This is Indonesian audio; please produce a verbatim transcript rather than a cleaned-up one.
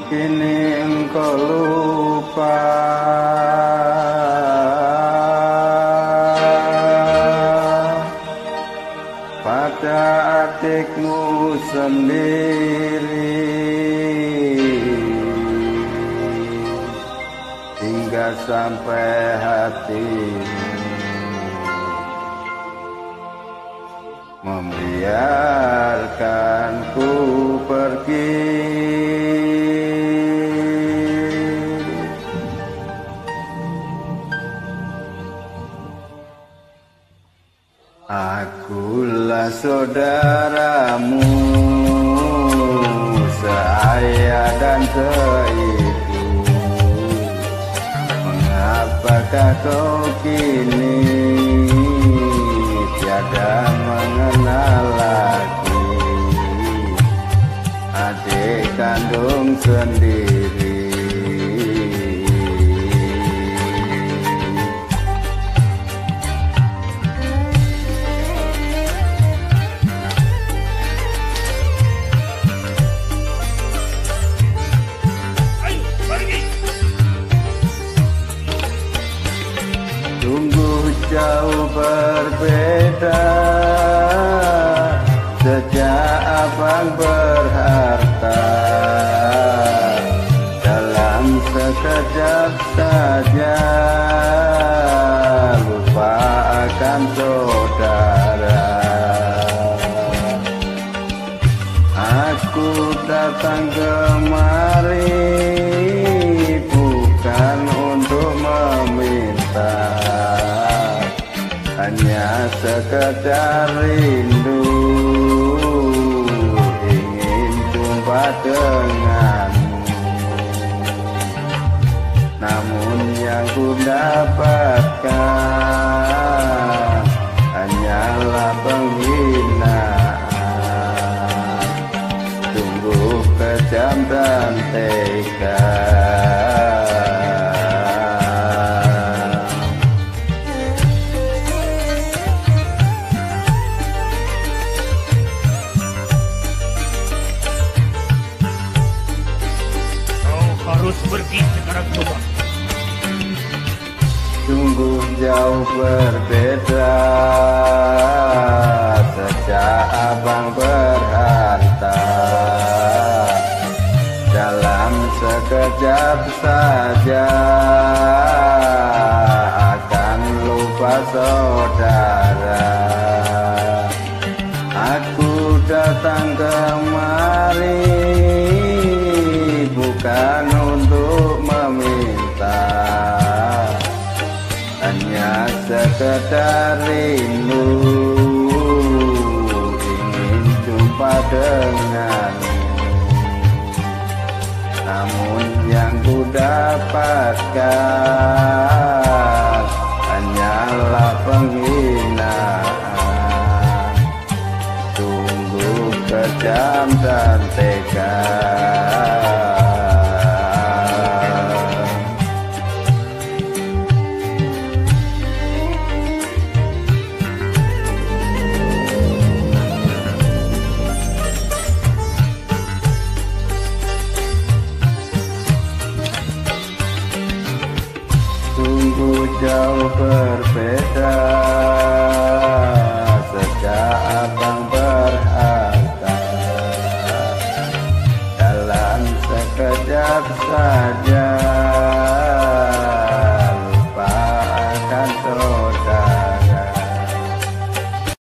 kini engkau lupa pada adikmu sendiri, hingga sampai hati membiarkanku pergi. Akulah saudaramu, seayah dan seibu. Mengapakah kau kini tiada mengenal lagi adik kandung sendiri? Sungguh jauh berbeda sejak abang berharta. Dalam sekejap saja lupa akan saudara. Aku datang kemari bukan untuk meminta, hanya sekedar rindu ingin jumpa denganmu. Namun yang ku dapatkan hanyalah penghinaan, sungguh kejam dan tega. Harus pergi sekarang juga. Sungguh jauh berbeda sejak abang berharta. Dalam sekejap saja akan lupa saudara. Aku datang kemari bukan untuk meminta, hanya sekedar rindu ingin jumpa denganmu. Namun yang ku dapatkan hanyalah penghinaan, sungguh kejam dan tega. Sungguh jauh berbeda sejak abang berharta. Dalam sekejap saja